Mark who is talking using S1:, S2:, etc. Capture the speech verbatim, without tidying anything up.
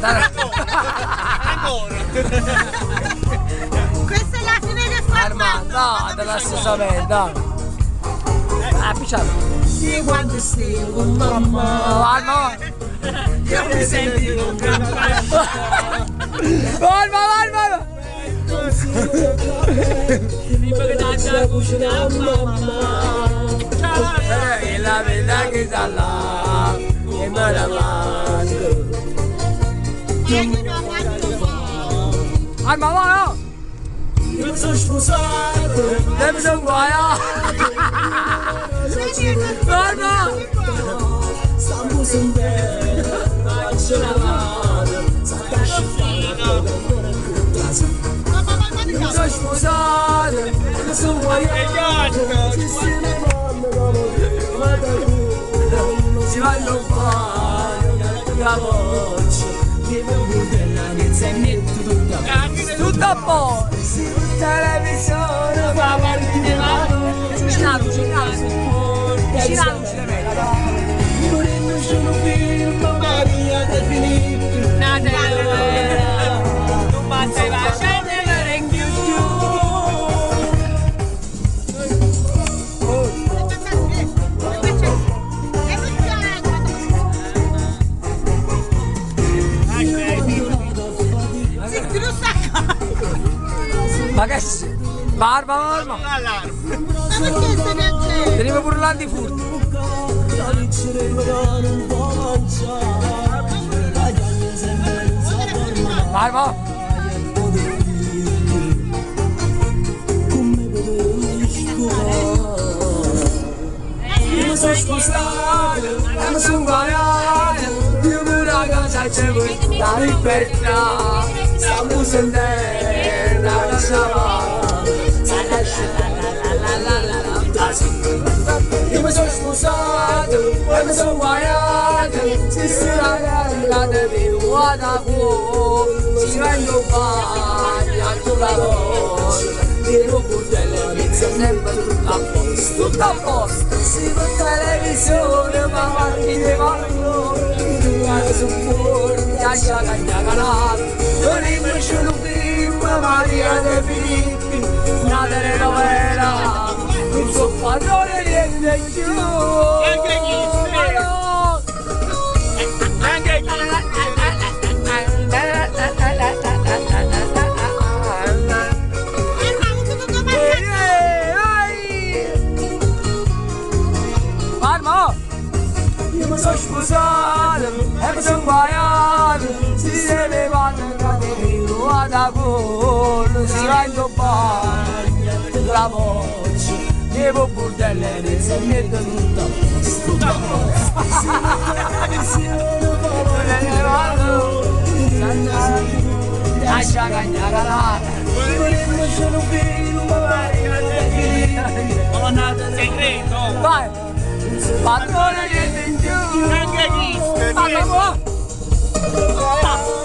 S1: Ancora.
S2: Questa è la fine del suo
S1: Armando, no, della stessa merda. Ah, picciato.
S3: Sì, quando stai con mamma.
S1: Alma.
S3: Io mi senti con campare.
S1: Alma, Alma.
S3: Prima che da cucina a mamma.
S1: E la verità che sta là. E me la mando. Alma, va,
S3: Io sono sposato.
S1: devi sono guaia. Alma.
S3: Stiamo sempre. Faccio la mano. Satasci fino. Io sono sposato. Io sono guaiato. Ci si ne vanno come te. Si vanno fare. La voce. Che non budella. Che se metto tutto a posto.
S1: Tutto a posto.
S3: Si televisione fa partire mano.
S1: Vicina la luce, vicina la luce. Vicina la luce,
S3: Morendo sono film, Maria De Filippi.
S1: non basta la scena per in Ma che sei? Barba, barba! Teniamo pure là di furti! Barba!
S3: Io sono sposato, io sono guaiato. Io pure a casa c'è la libertà. Stiamo sentendo la sciamana. Io mi sono sposato, io mi sono guaiato. Se si ragazza devi guardare fuori. Si vengo bagna, tu la voce. Tiro burdelle, inizia sempre tutto a posto.
S1: Tutto a posto!
S3: Si fa televisione, ma guardi di vanno. Tu guardi su fuori, lascia cagnacanato. Non invece un film, Maria De Filippi. Una telenovela, il suo padrone niente più.
S4: Anche chi? Anche chi?
S1: Barba!
S3: Io mi sono sposato e mi sono guaiato. Si deve vanno cadere da fuori. Si va in bagno, la voce. Devo burdelle, ne si mette tutto a posto. Tutto a posto. Non ne vado. Lascia cagnare. Vorremmo solo film, Maria De Filippi.
S4: Segreto!
S1: Vai! Padrone niente in più!
S4: Anche chi?
S1: Parla,